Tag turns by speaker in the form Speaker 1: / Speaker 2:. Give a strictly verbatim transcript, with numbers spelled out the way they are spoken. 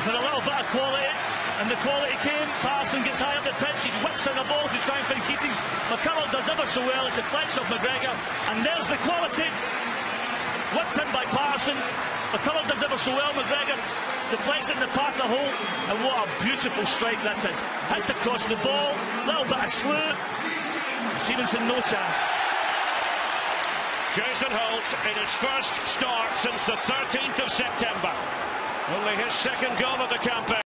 Speaker 1: with a little bit of quality, and the quality came. Parson gets high up the pitch, he whips in the ball to try and find Keating. McCulloch does ever so well, it deflects off McGregor, and there's the quality. Whipped in by Parson. McCulloch does ever so well. McGregor deflects it in the partner hole, and what a beautiful strike this is. Hits across the ball, little bit of slew. Stevenson no chance.
Speaker 2: Jason Holt in his first start since the thirteenth of September. Only his second goal of the campaign.